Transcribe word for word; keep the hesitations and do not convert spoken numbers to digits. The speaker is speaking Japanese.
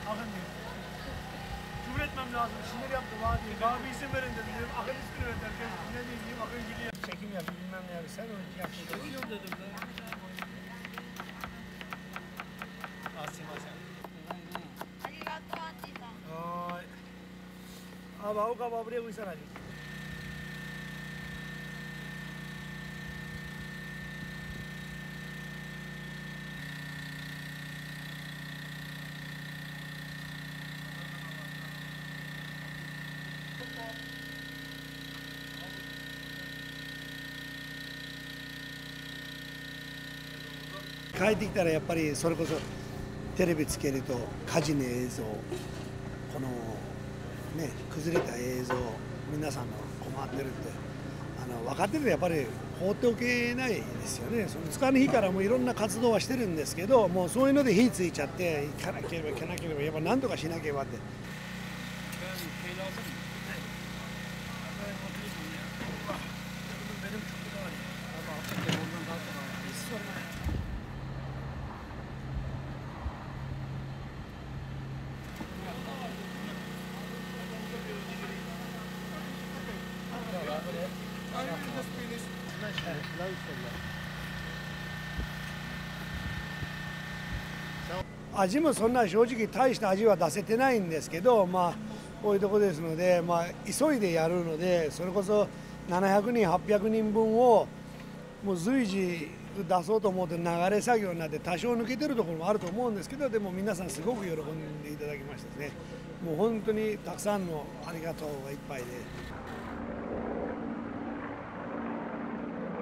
Efendim, küfür etmem lazım. Sinir yaptı bana diye. Bana bir isim verin dedim. Dedim akıl ismini ver derken ne diyeyim akıl gülüyor. Çekim yap bilmem ne abi. Sen onu yap. Çekiyorum dedim ben. Asim Asim. ありがとう、アンジーさん。 はい。あ、バオカバブレウイサラジ。帰ってきたらやっぱりそれこそテレビつけると火事の映像、このね崩れた映像、皆さんの困ってるってあの分かってるとやっぱり放っておけないですよね。そのつかぬ日からもいろんな活動はしてるんですけど、もうそういうので火ついちゃって行かなければ行かなければやっぱ何とかしなければって。味もそんな正直大した味は出せてないんですけど、まあこういうとこですので、まあ急いでやるので、それこそななひゃくにんはっぴゃくにんぶんをもう随時出そうと思うと流れ作業になって多少抜けてるところもあると思うんですけど、でも皆さんすごく喜んでいただきましたね。もう本当にたくさんのありがとうがいっぱいで。